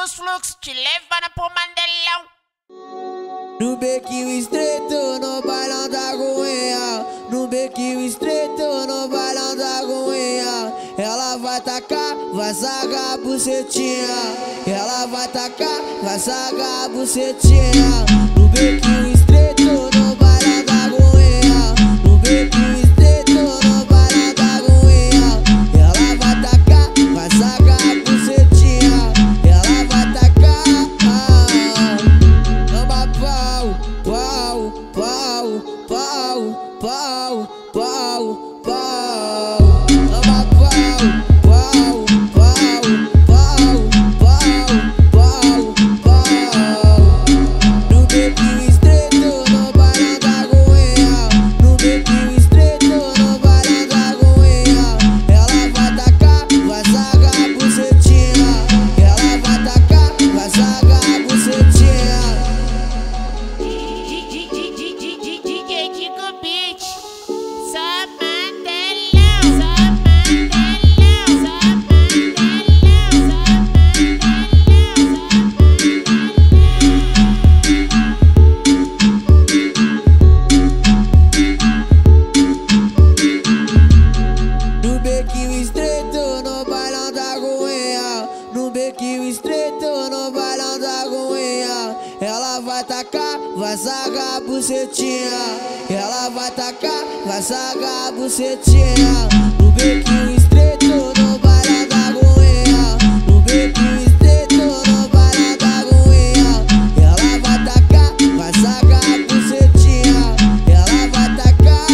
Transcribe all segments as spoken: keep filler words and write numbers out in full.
dos fluxos, te levando pro Mandelão. No bequinho estreito, no bailão da Goiânia. No bequinho estreito, no bailão da Goiânia. Ela vai tacar, vai sagar a bucetinha. Ela vai tacar, vai sagar a bucetinha. No bequinho estreito, no bailão da Goiânia. No bequinho estreito, no bailão da Goiânia. Ela vai tacar, vai sagar a bucetinha. Ela vai tacar. Toma pau, pau, pau, pau, pau, pau, pau. Toma pau, pau, pau, pau, pau, pau, pau. No bequinho estreito, no bailão da Goiânia. No bequinho estreito, no bailão da Goiânia. Ela vai tacar, vai sagar a bucetinha. Ela vai tacar, vai sagar a bucetinha. D J Tico Beat, só Mandelão, só Mandelão, só Mandelão, No bequinho estreito, no bailão da Goiânia. No bequinho estreito, no bailão da Goiânia. Ela vai tacar, vai sagar a bucetinha. Ela vai tacar, vai sagar a bucetinha. No bequinho estreito, no bailão da Goiânia. No bequinho estreito, no bailão da Goiânia. Ela vai tacar, vai sagar a bucetinha. Ela vai tacar.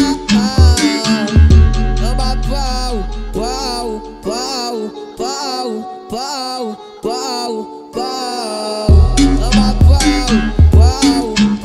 Toma pau, pau, pau, pau, pau, pau, pau. Toma pau, pau,